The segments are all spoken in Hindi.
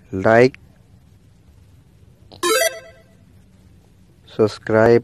Like, subscribe,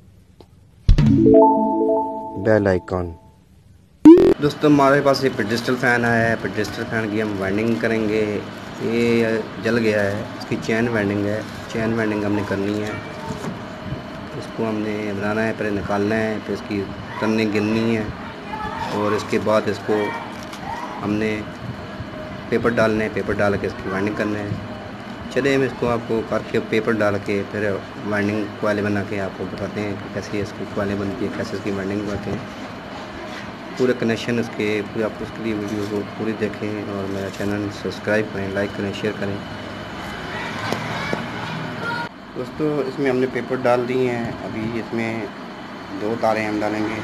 bell icon. दोस्तों हमारे पास ये पेडिस्टल फ़ैन आया है। पेडिस्टल फ़ैन की हम वाइंडिंग करेंगे। ये जल गया है, इसकी चैन वाइंडिंग है। चैन वाइंडिंग हमने करनी है। इसको हमने बनाना है, पहले निकालना है, फिर इसकी टर्निंग गिननी है और इसके बाद इसको हमने पेपर डालने हैं। पेपर डाल के इसकी वाइंडिंग करना है। चलिए हम इसको आपको करके पेपर डाल के फिर वाइंडिंग क्वाले बना के आपको बताते हैं कि कैसे इसकी क्वाले बनती है, कैसे इसकी वाइंडिंग बनाते हैं। पूरे कनेक्शन इसके पूरे आप उसके लिए वीडियो को पूरी देखें और मेरा चैनल सब्सक्राइब करें, लाइक करें, शेयर करें। दोस्तों इसमें हमने पेपर डाल दिए हैं। अभी इसमें 2 तारें हम डालेंगे,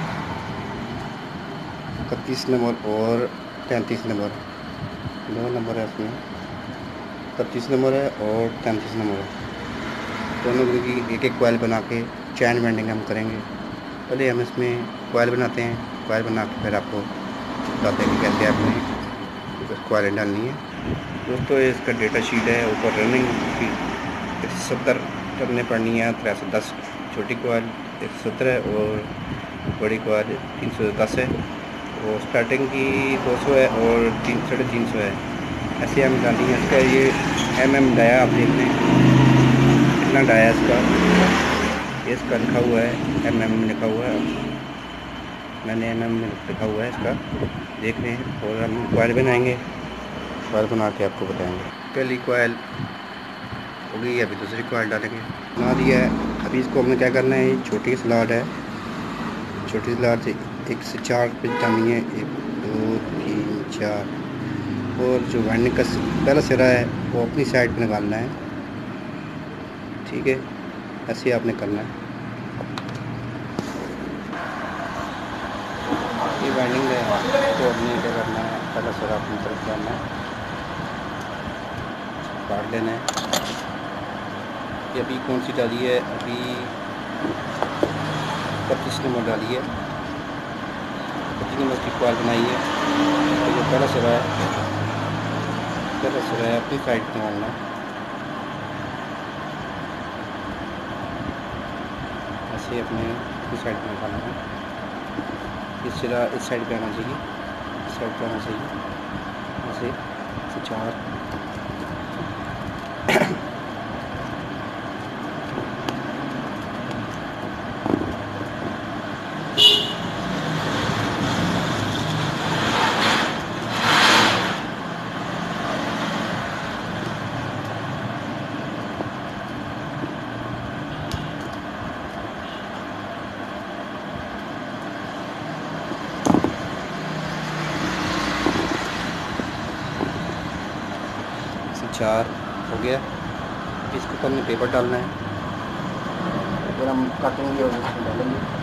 31 नंबर और 33 नंबर। 2 नंबर है इसमें, 31 नंबर है और 33 नंबर है। दोनों की एक एक कॉइल बना के चैन वाइंडिंग हम करेंगे। पहले हम इसमें कॉइल बनाते हैं। कॉइल बना के फिर आपको बताते हैं कि कैसे आपने कॉइल डालनी है। दोस्तों इसका डेटा शीट है, ऊपर रनिंग की 170 करने पड़नी है। 310 छोटी कॉइल 170 है और बड़ी कॉइल 310 है और स्टार्टिंग की 200 है और 350 है। ऐसे हम डाली है। इसका ये डाया आप देख लें कितना डाया इसका। इसका लिखा हुआ है में लिखा हुआ है, मैंने में लिखा हुआ है इसका, देख रहे हैं। और हम कॉइल बनाएंगे, कॉइल बना के आपको बताएंगे। पहली कॉइल हो गई, अभी दूसरी कॉइल डालेंगे। बना दिया है। अभी इसको हमने क्या करना है, छोटी स्लॉट है, छोटी स्लॉट से 1 से 4 पे डालनी है। 1 2 3 4 और जो वाइंडिंग का पहला सिरा है वो अपनी साइड पे निकालना है। ठीक है, ऐसे आपने करना है। ये वाइंडिंग है तो अपने क्या करना है, पहला सिरा अपनी तरफ डालना है, काट लेना है। ये अभी कौन सी डाली है, अभी 25 नंबर डाली है। 25 नंबर की कॉइल बनाई है। तो जो पहला सिरा है, अपनी साइड पे डालना है। ऐसे अपनी साइड पे निकालना है। इस सिरा इस साइड पे आना चाहिए, इस साइड पे आना चाहिए। ऐसे 4 4 हो गया। इसको तो हमने पेपर डालना है, फिर हम काटेंगे और इसमें डालेंगे।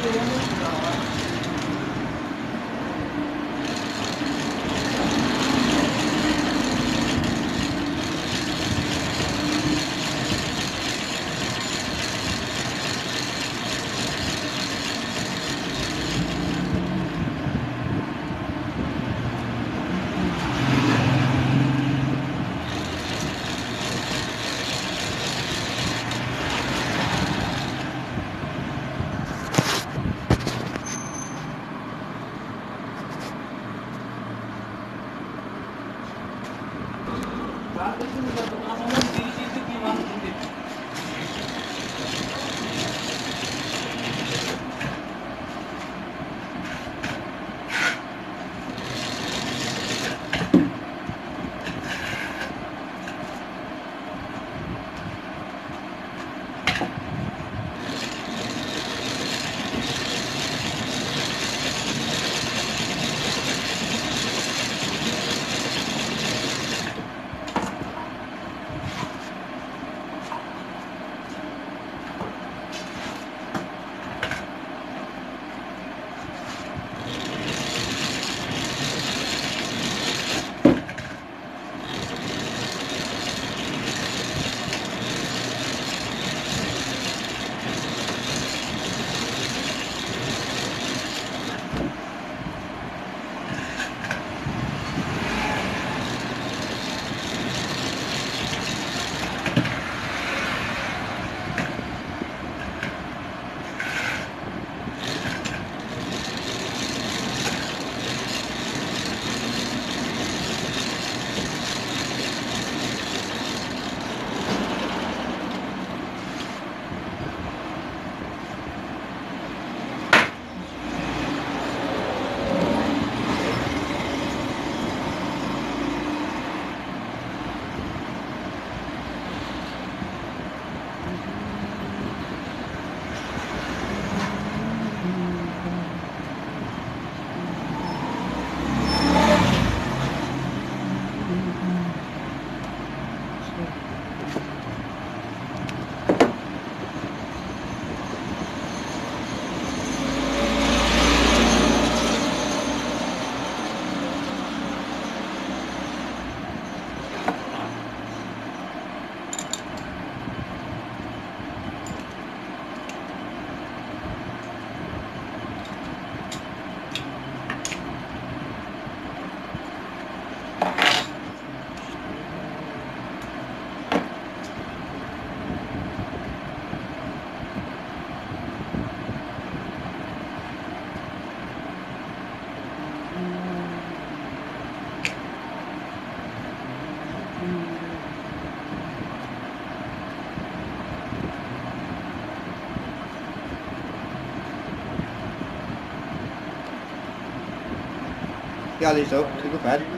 Ja, die is ook. Ik op het.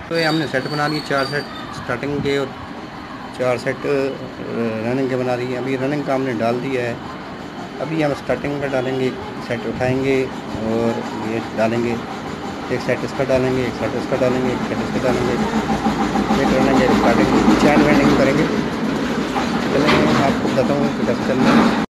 तो ये हमने सेट बना लिए 4 सेट स्टार्टिंग के और 4 सेट रनिंग के बना दिए। अभी रनिंग का हमने डाल दिया है। अभी हम स्टार्टिंग का डालेंगे, सेट उठाएंगे और ये डालेंगे, एक सेट इसका डालेंगे, एक सेट इसका डालेंगे, एक सेट इसका डालेंगे, ये रनिंग स्टार्टिंग चैन वेंडिंग करेंगे। चलें आपको बताता हूँ कि कैसे चलना है।